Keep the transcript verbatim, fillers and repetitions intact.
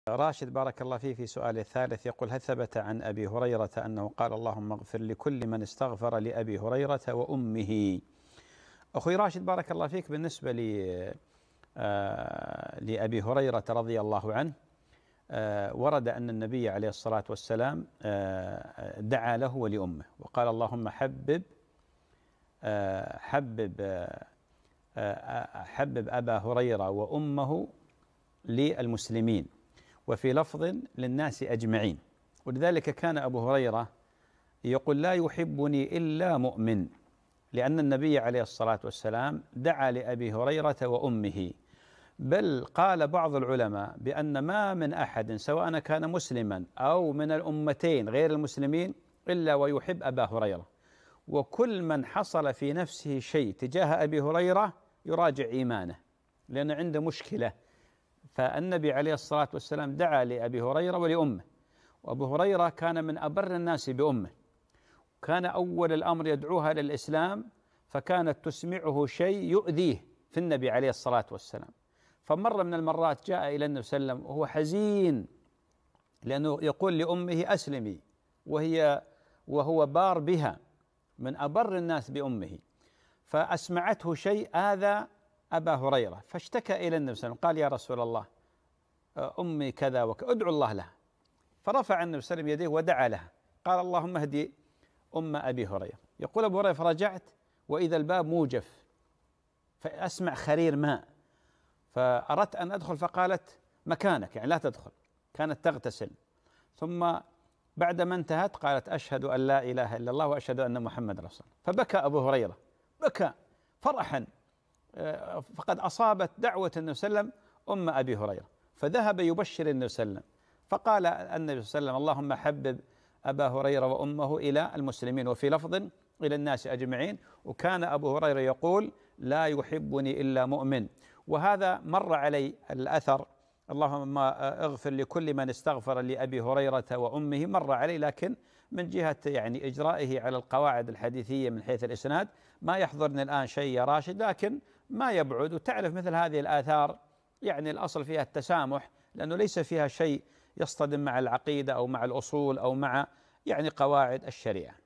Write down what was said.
راشد بارك الله فيه في سؤال الثالث يقول: هل ثبت عن أبي هريرة أنه قال اللهم اغفر لكل من استغفر لأبي هريرة وأمه؟ أخوي راشد بارك الله فيك، بالنسبة لي آه لأبي هريرة رضي الله عنه، آه ورد أن النبي عليه الصلاة والسلام آه دعا له ولأمه وقال اللهم حبب آه حبب آه حبب أبا هريرة وأمه للمسلمين، وفي لفظ للناس أجمعين. ولذلك كان أبو هريرة يقول: لا يحبني إلا مؤمن، لأن النبي عليه الصلاة والسلام دعا لأبي هريرة وأمه. بل قال بعض العلماء بأن ما من أحد سواء كان مسلما أو من الأمتين غير المسلمين إلا ويحب أبا هريرة، وكل من حصل في نفسه شيء تجاه أبي هريرة يراجع إيمانه، لأن عنده مشكلة. فالنبي عليه الصلاة والسلام دعا لأبي هريرة ولأمه، وأبو هريرة كان من أبر الناس بأمه، كان أول الأمر يدعوها للإسلام، فكانت تسمعه شيء يؤذيه في النبي عليه الصلاة والسلام. فمرة من المرات جاء إلى النبي صلى الله عليه وسلم وهو حزين، لأنه يقول لأمه أسلمي، وهي وهو بار بها، من أبر الناس بأمه، فأسمعته شيء آذى أبا هريرة، فاشتكى إلى النبي صلى الله عليه وسلم، قال: يا رسول الله، أمي كذا وكذا، ادعو الله لها. فرفع النبي صلى الله عليه وسلم يديه ودعا لها، قال: اللهم اهدي أم أبي هريرة. يقول أبو هريرة: فرجعت وإذا الباب موجف، فأسمع خرير ماء، فأردت أن أدخل، فقالت: مكانك، يعني لا تدخل، كانت تغتسل. ثم بعدما انتهت قالت: أشهد أن لا إله إلا الله وأشهد أن محمد رسول الله. فبكى أبو هريرة، بكى فرحا، فقد أصابت دعوة النبي صلى الله عليه وسلم أم أبي هريرة. فذهب يبشر النبي صلى الله عليه وسلم، فقال النبي صلى الله عليه وسلم: اللهم حبب أبا هريرة وأمه إلى المسلمين، وفي لفظ إلى الناس أجمعين. وكان أبو هريرة يقول: لا يحبني إلا مؤمن. وهذا مر علي الأثر اللهم اغفر لكل من استغفر لأبي هريرة وأمه، مر علي، لكن من جهة يعني إجرائه على القواعد الحديثية من حيث الإسناد ما يحضرني الآن شيء يا راشد، لكن ما يبعد. وتعرف مثل هذه الآثار يعني الأصل فيها التسامح، لأنه ليس فيها شيء يصطدم مع العقيدة أو مع الأصول أو مع يعني قواعد الشريعة.